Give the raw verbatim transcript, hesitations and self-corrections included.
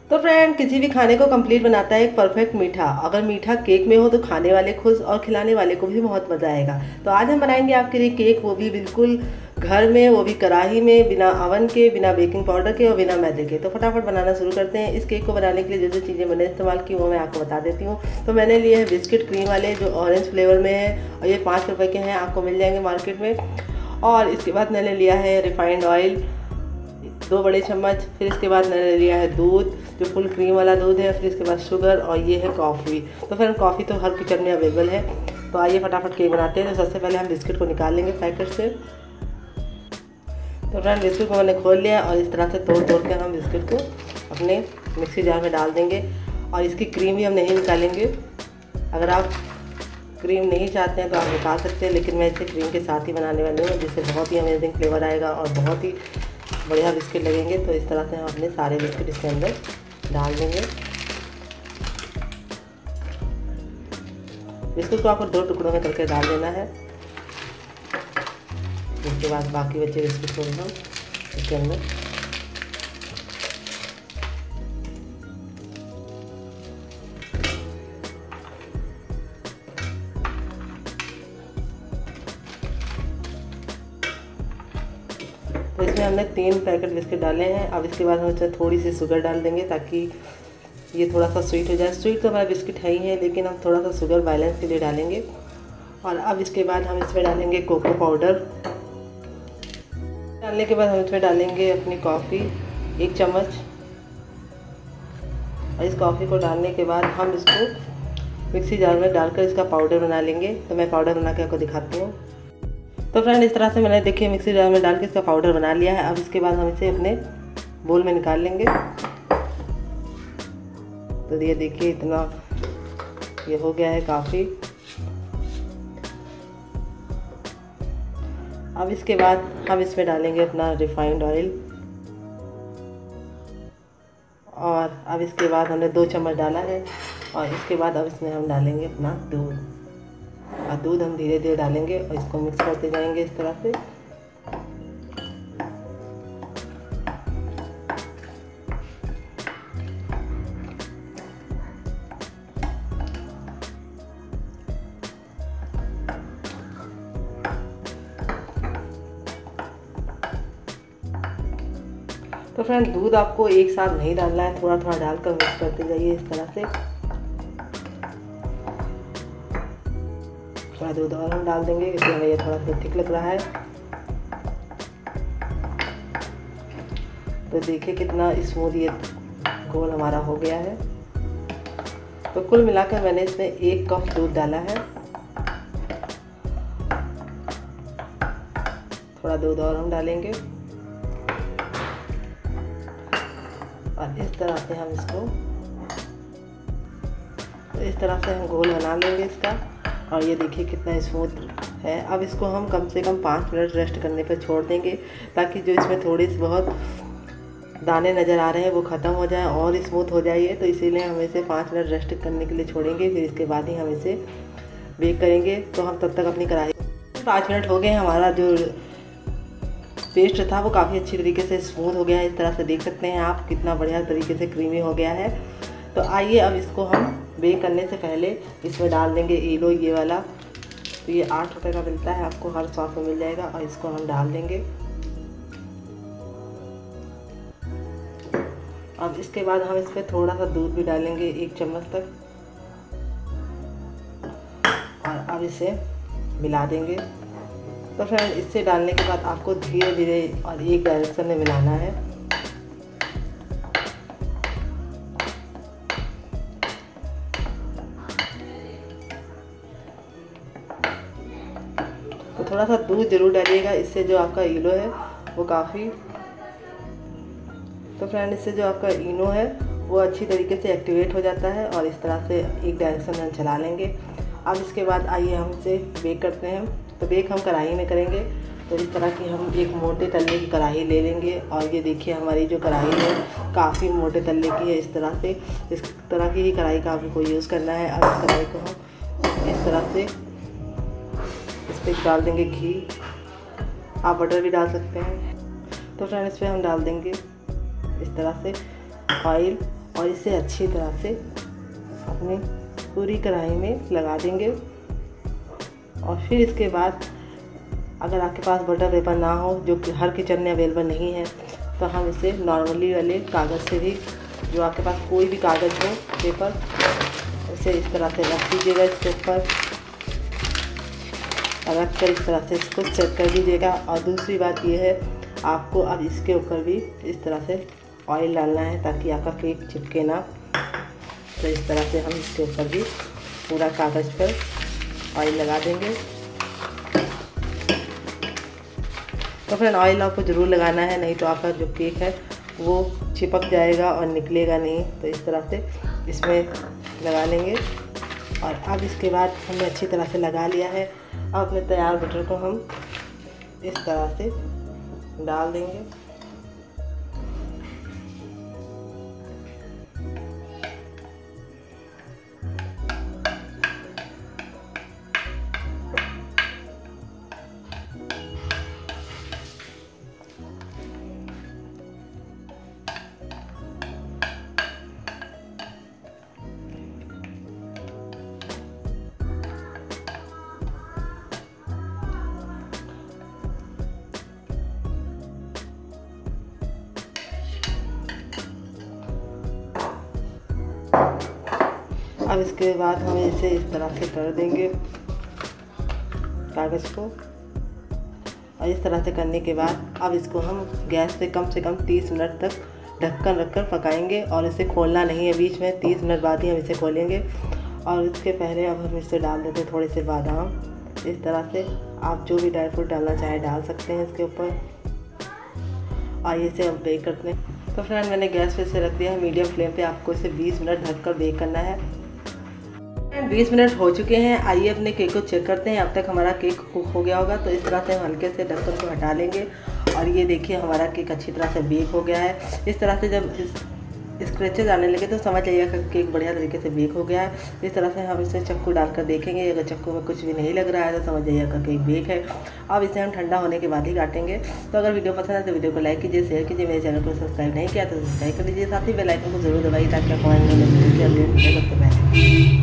तो फ्रेंड, किसी भी खाने को कंप्लीट बनाता है एक परफेक्ट मीठा। अगर मीठा केक में हो तो खाने वाले खुश और खिलाने वाले को भी बहुत मज़ा आएगा। तो आज हम बनाएंगे आपके लिए केक, वो भी बिल्कुल घर में, वो भी कढ़ाई में, बिना अवन के, बिना बेकिंग पाउडर के और बिना मैदे के। तो फटाफट बनाना शुरू करते हैं। इस केक को बनाने के लिए जो जो चीज़ें मैंने इस्तेमाल की वो मैं आपको बता देती हूँ। तो मैंने लिए हैं बिस्किट क्रीम वाले, जो ऑरेंज फ्लेवर में है और ये पाँच रुपये के हैं, आपको मिल जाएंगे मार्केट में। और इसके बाद मैंने लिया है रिफाइंड ऑयल दो बड़े चम्मच। फिर इसके बाद मैंने लिया है दूध, जो फुल क्रीम वाला दूध है। फिर इसके बाद शुगर, और ये है कॉफ़ी। तो फिर कॉफ़ी तो हर किचन में अवेलेबल है। तो आइए फटाफट केक बनाते हैं। तो सबसे पहले हम बिस्किट को निकाल लेंगे पैकेट से। तो फ्रेंड, बिस्किट को मैंने खोल लिया और इस तरह से तोड़ तोड़ कर हम बिस्किट को अपने मिक्सी जार में डाल देंगे। और इसकी क्रीम भी हम नहीं निकालेंगे। अगर आप क्रीम नहीं चाहते हैं तो आप निकाल सकते हैं, लेकिन मैं इसे क्रीम के साथ ही बनाने वाली हूँ, जिससे बहुत ही अमेजिंग फ्लेवर आएगा और बहुत ही बढ़िया बिस्किट लगेंगे। तो इस तरह से हम अपने सारे बिस्किट इसके अंदर डाल देंगे। बिस्कुट को आपको दो टुकड़ों में करके डाल देना है। इसके बाद बाकी बचे बिस्कुट को हम इसके अंदर तो इसमें हमने तीन पैकेट बिस्किट डाले हैं। अब इसके बाद हम इसमें थोड़ी सी शुगर डाल देंगे, ताकि ये थोड़ा सा स्वीट हो जाए। स्वीट तो हमारा बिस्किट है ही है, लेकिन हम थोड़ा सा शुगर बैलेंस के लिए डालेंगे। और अब इसके बाद हम इसमें डालेंगे कोको पाउडर। डालने के बाद हम इसमें डालेंगे अपनी कॉफ़ी एक चम्मच। और इस कॉफ़ी को डालने के बाद हम इसको मिक्सी जार में डालकर इसका पाउडर बना लेंगे। तो मैं पाउडर बना के आपको दिखाती हूँ। तो फ्रेंड, इस तरह से मैंने देखिए मिक्सी जार में डाल के इसका पाउडर बना लिया है। अब इसके बाद हम इसे अपने बोल में निकाल लेंगे। तो ये देखिए इतना ये हो गया है काफ़ी। अब इसके बाद हम इसमें डालेंगे अपना रिफाइंड ऑयल। और अब इसके बाद हमने दो चम्मच डाला है। और इसके बाद अब इसमें हम डालेंगे अपना दूध। और दूध हम धीरे धीरे डालेंगे और इसको मिक्स करते जाएंगे इस तरह से। तो फ्रेंड, दूध आपको एक साथ नहीं डालना है, थोड़ा थोड़ा डालकर मिक्स करते जाइए इस तरह से। थोड़ा दूध और हम डाल देंगे, क्योंकि हमें ये थोड़ा सा थिक लग रहा है। तो देखिए कितना स्मूथ ये घोल हमारा हो गया है। तो कुल मिलाकर मैंने इसमें एक कप दूध डाला है। थोड़ा दूध और हम डालेंगे और इस तरह से हम इसको तो इस तरह से हम घोल बना लेंगे इसका। और ये देखिए कितना स्मूथ है। अब इसको हम कम से कम पाँच मिनट रेस्ट करने पर छोड़ देंगे, ताकि जो इसमें थोड़ी सी बहुत दाने नज़र आ रहे हैं वो ख़त्म हो जाए और स्मूथ हो जाइए। तो इसीलिए हम इसे पाँच मिनट रेस्ट करने के लिए छोड़ेंगे। फिर इसके बाद ही हम इसे बेक करेंगे। तो हम तब तक अपनी कढ़ाई पाँच मिनट हो गए। हमारा जो पेस्ट था वो काफ़ी अच्छी तरीके से स्मूथ हो गया है। इस तरह से देख सकते हैं आप कितना बढ़िया तरीके से क्रीमी हो गया है। तो आइए अब इसको हम बेक करने से पहले इसमें डाल देंगे ईनो, ये वाला। तो ये आठ रुपये का मिलता है, आपको हर शॉप में मिल जाएगा। और इसको हम डाल देंगे। अब इसके बाद हम इस पर थोड़ा सा दूध भी डालेंगे, एक चम्मच तक। और अब इसे मिला देंगे। तो फ्रेंड, इससे डालने के बाद आपको धीरे धीरे और एक डायरेक्शन में मिलाना है। तो थोड़ा सा दूध जरूर डालिएगा, इससे जो आपका ईनो है वो काफ़ी तो फ्रेंड इससे जो आपका इनो है वो अच्छी तरीके से एक्टिवेट हो जाता है। और इस तरह से एक डायरेक्शन में चला लेंगे। अब इसके बाद आइए हम इसे बेक करते हैं। तो बेक हम कढ़ाई में करेंगे। तो इस तरह की हम एक मोटे तल्ले की कढ़ाई ले लेंगे। और ये देखिए हमारी जो कढ़ाई है काफ़ी मोटे तल्ले की है। इस तरह से इस तरह की ही कढ़ाई का आपको यूज़ करना है। अब इस कढ़ाई को हम इस तरह से इस पर डाल देंगे घी। आप बटर भी डाल सकते हैं। तो फ्रेंड इस पर हम डाल देंगे इस तरह से ऑयल। और इसे अच्छी तरह से अपनी पूरी कढ़ाई में लगा देंगे। और फिर इसके बाद अगर आपके पास बटर पेपर ना हो, जो कि हर किचन में अवेलेबल नहीं है, तो हम इसे नॉर्मली वाले कागज़ से भी, जो आपके पास कोई भी कागज़ हो पेपर, उसे इस तरह से रख दीजिएगा इसके ऊपर, रख कर इस तरह से इसको सेट कर दीजिएगा। और दूसरी बात यह है, आपको अब इसके ऊपर भी इस तरह से ऑयल डालना है ताकि आपका केक चिपके ना। तो इस तरह से हम इसके ऊपर भी पूरा कागज़ पर ऑयल लगा देंगे। तो फ्रेंड ऑयल आपको ज़रूर लगाना है, नहीं तो आपका जो केक है वो चिपक जाएगा और निकलेगा नहीं। तो इस तरह से इसमें लगा लेंगे। और अब इसके बाद हमने अच्छी तरह से लगा लिया है। अब अपने तैयार बटर को हम इस तरह से डाल देंगे। अब इसके बाद हम इसे इस तरह से कर देंगे कागज़ को। और इस तरह से करने के बाद अब इसको हम गैस पे कम से कम तीस मिनट तक ढक्कन रखकर पकाएंगे। और इसे खोलना नहीं है बीच में, तीस मिनट बाद ही हम इसे खोलेंगे। और इसके पहले अब हम इसे डाल देते हैं थोड़े से बादाम। इस तरह से आप जो भी ड्राई फ्रूट डालना चाहें डाल सकते हैं इसके ऊपर। आइए इसे हम बेक करते हैं। तो फ्रेंड मैंने गैस पे इसे रख दिया है मीडियम फ्लेम पे। आपको इसे बीस मिनट ढककर बेक करना है। बीस मिनट हो चुके हैं। आइए अपने केक को चेक करते हैं। अब तक हमारा केक कुक हो गया होगा। तो इस तरह से हम हल्के से ढक्कन को हटा लेंगे। और ये देखिए हमारा केक अच्छी तरह से बेक हो गया है। इस तरह से जब स्क्रैचेज आने लगे तो समझ जाइएगा कि केक बढ़िया तरीके से बेक हो गया है। इस तरह से हम इसे चक्कू डालकर देखेंगे। अगर चक्कू में कुछ भी नहीं लग रहा है तो समझ जाइएगा केक बेक है। अब इसे हम ठंडा होने के बाद ही काटेंगे। तो अगर वीडियो पसंद है तो वीडियो को लाइक कीजिए, शेयर कीजिए। मेरे चैनल को सब्सक्राइब नहीं किया तो सब्सक्राइब कर लीजिए। साथ ही बेल आइकन को जरूर दबाइए ताकि आपको आने वाले वीडियो की अपडेट मिले सबसे पहले।